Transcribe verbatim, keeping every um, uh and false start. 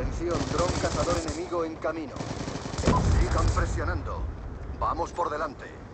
Atención, dron cazador enemigo en camino. Sigan presionando. Vamos por delante.